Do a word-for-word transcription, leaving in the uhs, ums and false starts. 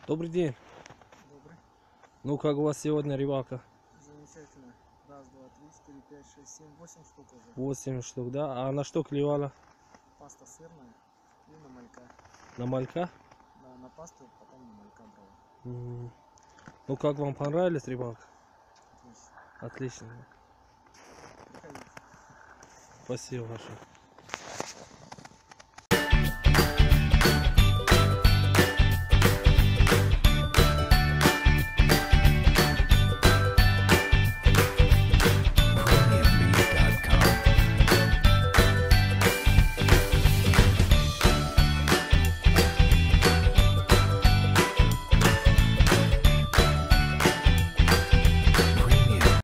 Добрый день. Добрый. Ну как у вас сегодня рыбалка? Замечательно. Раз, два, три, четыре, пять, шесть, семь, восемь штук уже. восемь штук, да? А на что клевала? Паста сырная и на малька. На малька? Да, на пасту, потом на малька брал. М. Ну как вам понравилась рыбалка? Отлично. Отлично. Приходите. Спасибо большое.